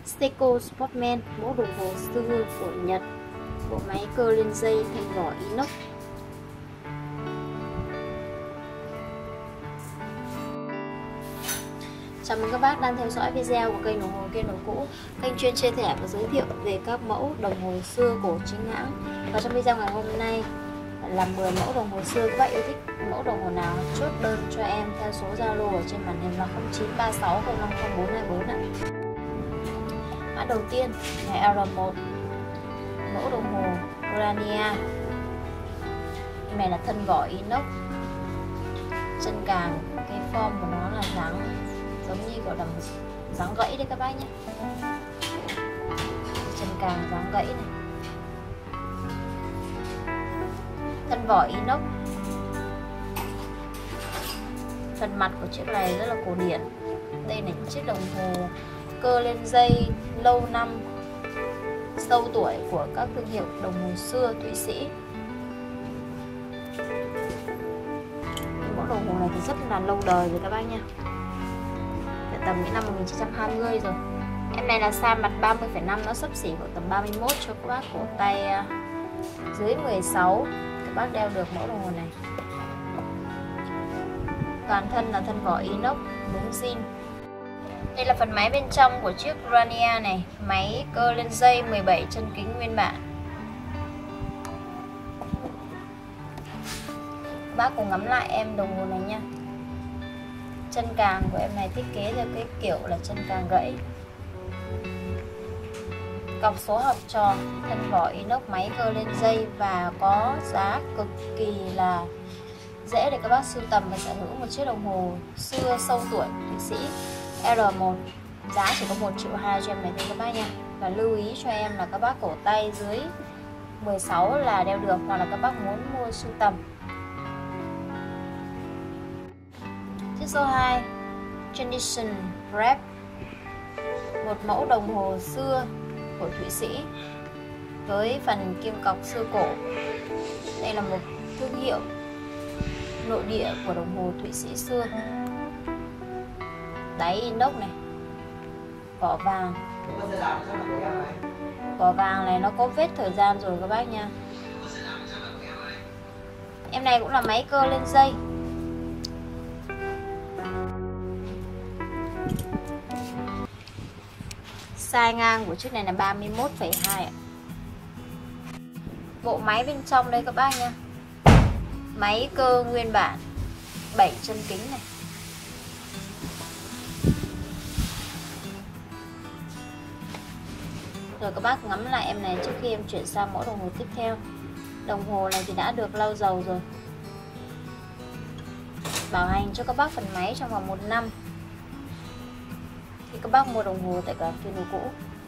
Seiko Sportman, mẫu đồng hồ xưa của Nhật, bộ máy cơ lên dây thành vỏ inox. Chào mừng các bác đang theo dõi video của kênh đồng hồ Kiên Đồ Cũ, kênh chuyên chia sẻ và giới thiệu về các mẫu đồng hồ xưa cổ chính hãng. Và trong video ngày hôm nay là 10 mẫu đồng hồ xưa. Các bác yêu thích mẫu đồng hồ nào chốt đơn cho em theo số Zalo ở trên màn hình là 0936050424 ạ. Mã đầu tiên là R1, mẫu đồng hồ Urania. Này là thân vỏ inox, chân càng, cái form của nó là dáng giống như gọi là dáng gãy đấy các bác nhé. Chân càng dáng gãy này, thân vỏ inox. Phần mặt của chiếc này rất là cổ điển. Đây là những chiếc đồng hồ cơ lên dây lâu năm, sâu tuổi của các thương hiệu đồng hồ xưa Thụy Sĩ. Mẫu đồng hồ này thì rất là lâu đời rồi các bác nha, tầm những năm 1920 rồi. Em này là size mặt 30,5, nó xấp xỉ khoảng tầm 31 cho các bác cổ tay dưới 16. Các bác đeo được mẫu đồng hồ này. Toàn thân là thân vỏ inox, núm zin. Đây là phần máy bên trong của chiếc Urania này, máy cơ lên dây 17 chân kính nguyên bản. Các bác cùng ngắm lại em đồng hồ này nha. Chân càng của em này thiết kế theo cái kiểu là chân càng gãy. Cọc số học tròn, thân vỏ inox, máy cơ lên dây và có giá cực kỳ là dễ để các bác sưu tầm và sở hữu một chiếc đồng hồ xưa sâu tuổi Thụy Sĩ. R1 giá chỉ có 1.2 triệu cho em này thôi các bác nha. Và lưu ý cho em là các bác cổ tay dưới 16 là đeo được, hoặc là các bác muốn mua sưu tầm. Chiếc số 2 Tradition Prep, một mẫu đồng hồ xưa của Thụy Sĩ với phần kim cọc xưa cổ. Đây là một thương hiệu nội địa của đồng hồ Thụy Sĩ xưa. Đáy inox này, vỏ vàng. Vỏ vàng này nó có vết thời gian rồi các bác nha. Em này cũng là máy cơ lên dây. Size ngang của chiếc này là 31,2 ạ. Bộ máy bên trong đây các bác nha. Máy cơ nguyên bản, 7 chân kính này. Rồi các bác ngắm lại em này trước khi em chuyển sang mẫu đồng hồ tiếp theo. Đồng hồ này thì đã được lau dầu rồi. Bảo hành cho các bác phần máy trong vòng 1 năm khi các bác mua đồng hồ tại cửa hàng Kiên Đồ Cũ.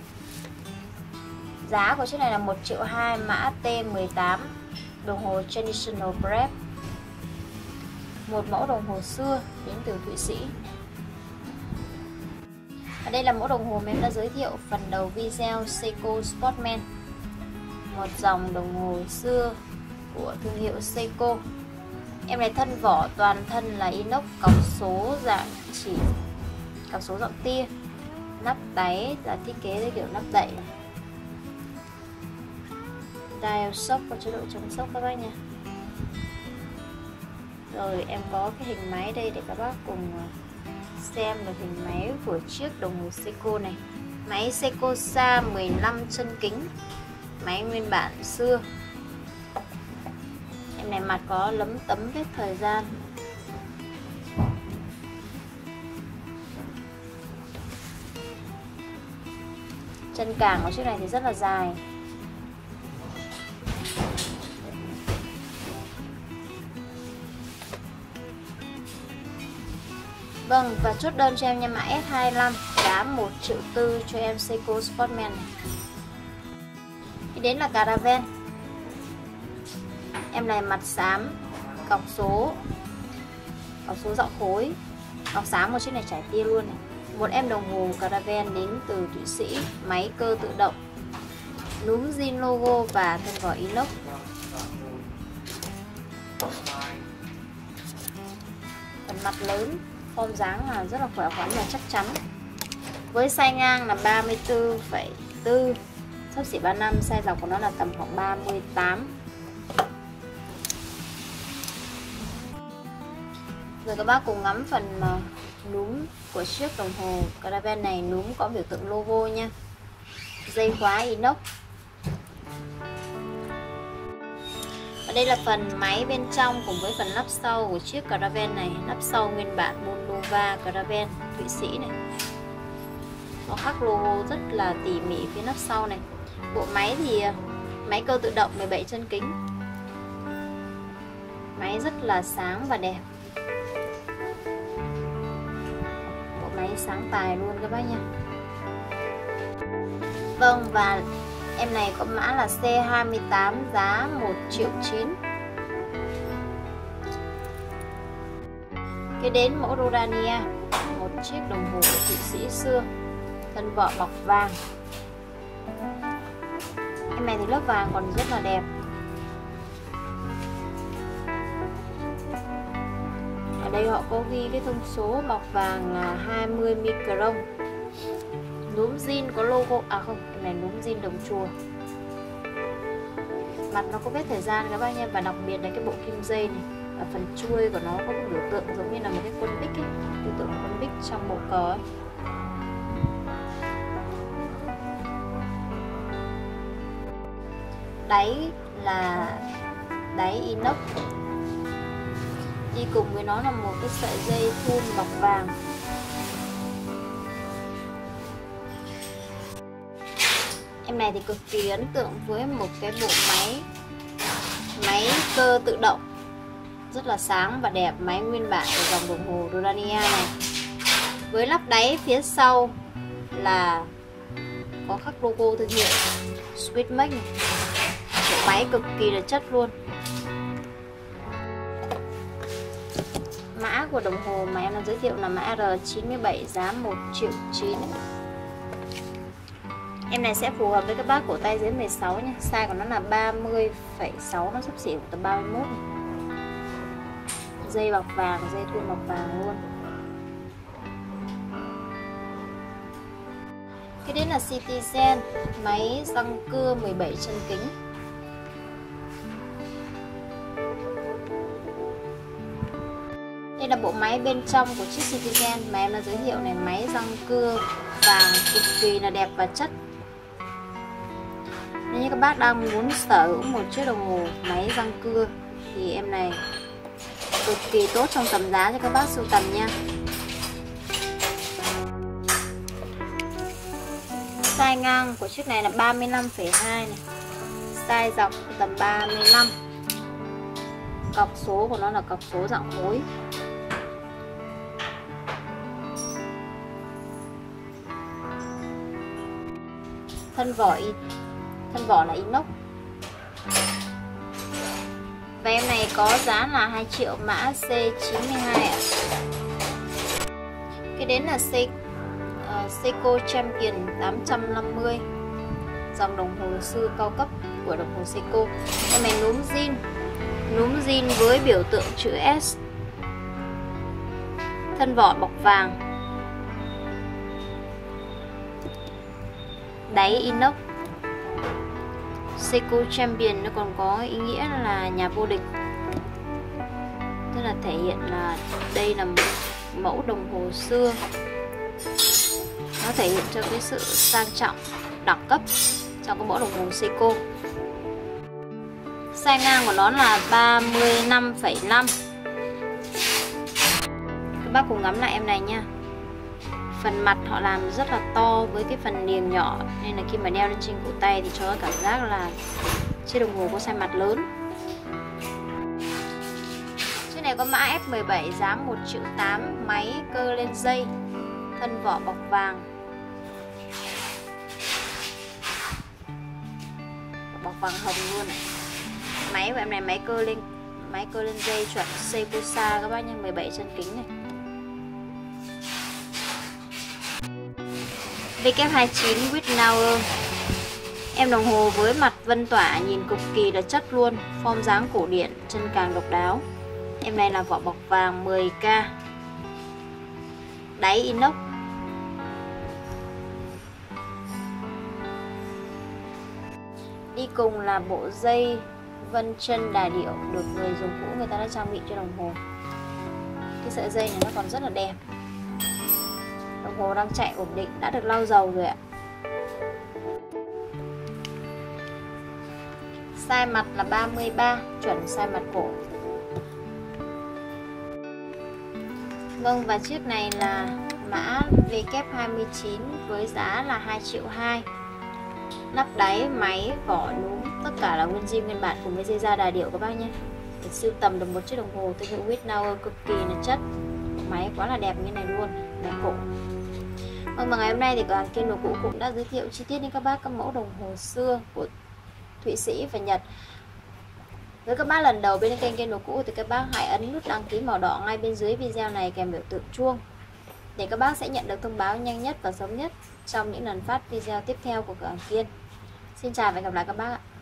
Giá của chiếc này là 1.2 triệu, mã T18, đồng hồ Traditional Prep, một mẫu đồng hồ xưa đến từ Thụy Sĩ. Và đây là mẫu đồng hồ mà em đã giới thiệu phần đầu video, Seiko Sportman, một dòng đồng hồ xưa của thương hiệu Seiko. Em này thân vỏ toàn thân là inox, cọc số dạng chỉ, cọc số dạng tia. Nắp đáy là thiết kế theo kiểu nắp đậy. Dial sốc có chế độ chống sốc các bác nha. Rồi em có cái hình máy đây để các bác cùng xem được hình máy của chiếc đồng hồ Seiko này. Máy Seiko Sa 15 chân kính, máy nguyên bản xưa. Em này mặt có lấm tấm vết thời gian. Chân càng của chiếc này thì rất là dài. Vâng, và chốt đơn cho em nha, mã S25, giá 1.4 triệu cho em Seiko Sportman này. Thì đến là Caravan. Em này mặt xám, cọc số dạo khối, cọc xám một chiếc này trải tia luôn này. Một em đồng hồ Caravan đến từ Thụy Sĩ, máy cơ tự động, núm zin logo và thân vỏ inox. Phần mặt lớn, form dáng là rất là khỏe khoắn và chắc chắn. Với size ngang là 34,4, xấp xỉ 35, size dọc của nó là tầm khoảng 38. Rồi các bác cùng ngắm phần núm của chiếc đồng hồ Caravan này. Núm có biểu tượng logo nha. Dây khóa inox. Và đây là phần máy bên trong cùng với phần nắp sau của chiếc Caravan này. Nắp sau nguyên bản Moldova Caravan Thụy Sĩ này. Nó khắc logo rất là tỉ mỉ phía nắp sau này. Bộ máy thì máy cơ tự động 17 chân kính. Máy rất là sáng và đẹp. Bộ máy sáng tài luôn các bác nha. Vâng, và em này có mã là C28, giá 1.900.000. Kế đến mẫu Rodania, một chiếc đồng hồ Thụy Sĩ xưa, thân vỏ bọc vàng. Em này thì lớp vàng còn rất là đẹp. Ở đây họ có ghi cái thông số bọc vàng là 20 micron. Núm zin có logo, không, cái này núm zin đồng chùa. Mặt nó có vết thời gian các bác nha. Và đặc biệt là cái bộ kim dây này, ở phần chuôi của nó có cái biểu tượng giống như là một cái quân bích ấy, biểu tượng của quân bích trong bộ cờ ấy. Đáy là đáy inox, đi cùng với nó là một cái sợi dây thun bọc vàng. Em này thì cực kỳ ấn tượng với một cái bộ máy cơ tự động rất là sáng và đẹp. Máy nguyên bản của dòng đồng hồ Rodania này, với lắp đáy phía sau là có khắc logo thương hiệu Swissmade này. Bộ máy cực kỳ là chất luôn. Mã của đồng hồ mà em đang giới thiệu là mã R97, giá 1.900.000. Em này sẽ phù hợp với các bác cổ tay dưới 16 nha. Size của nó là 30,6, nó xấp xỉ tầm 31 này. Dây bọc vàng, dây thun bọc vàng luôn. Cái đến là Citizen, máy răng cưa 17 chân kính. Đây là bộ máy bên trong của chiếc Citizen mà em đã giới thiệu này. Máy răng cưa vàng cực kỳ là đẹp và chất. Nếu như các bác đang muốn sở hữu một chiếc đồng hồ máy răng cưa thì em này cực kỳ tốt trong tầm giá cho các bác sưu tầm nha. Size ngang của chiếc này là 35,2 này. Size dọc tầm 35. Cọc số của nó là cọc số dạng khối. Thân vỏ là inox. Và em này có giá là 2 triệu, mã C92 ạ. Cái đến là Seiko Champion 850, dòng đồng hồ xưa cao cấp của đồng hồ Seiko. Em này núm zin với biểu tượng chữ S, thân vỏ bọc vàng, đáy inox. Seiko Champion nó còn có ý nghĩa là nhà vô địch, tức là thể hiện là đây là một mẫu đồng hồ xưa. Nó thể hiện cho cái sự sang trọng, đẳng cấp trong cái mẫu đồng hồ Seiko. Size ngang của nó là 35,5. Các bác cùng ngắm lại em này nha. Phần mặt họ làm rất là to với cái phần niềng nhỏ, nên là khi mà đeo lên trên cổ tay thì cho cảm giác là chiếc đồng hồ có size mặt lớn. Chiếc này có mã F17, giá 1.800.000, máy cơ lên dây, thân vỏ bọc vàng. Bọc vàng hồng luôn này. Máy của em này máy cơ lên dây chuẩn Seikosa các bác nha, 17 chân kính này. W29 with Hour. Em đồng hồ với mặt vân tỏa nhìn cực kỳ là chất luôn, form dáng cổ điển, chân càng độc đáo. Em này là vỏ bọc vàng 10K, đáy inox. Đi cùng là bộ dây vân chân đà điểu được người dùng cũ người ta đã trang bị cho đồng hồ. Cái sợi dây này nó còn rất là đẹp. Đồng hồ đang chạy ổn định, đã được lau dầu rồi ạ. Size mặt là 33, chuẩn size mặt cổ. Vâng, và chiếc này là mã W29 với giá là 2,2 triệu. Nắp đáy, máy, vỏ, núm, tất cả là nguyên zin nguyên bản cùng với dây da đà điểu các bác nhé. Để sưu tầm được một chiếc đồng hồ thương hiệu Wittnauer cực kỳ là chất. Máy quá là đẹp như này luôn, đẹp cổ. Vâng, và ngày hôm nay thì cửa hàng Kiên Đồ Cũ cũng đã giới thiệu chi tiết đến các bác các mẫu đồng hồ xưa của Thụy Sĩ và Nhật. Với các bác lần đầu bên kênh Kiên Đồ Cũ thì các bác hãy ấn nút đăng ký màu đỏ ngay bên dưới video này kèm biểu tượng chuông để các bác sẽ nhận được thông báo nhanh nhất và sớm nhất trong những lần phát video tiếp theo của cửa hàng Kiên. Xin chào và hẹn gặp lại các bác ạ.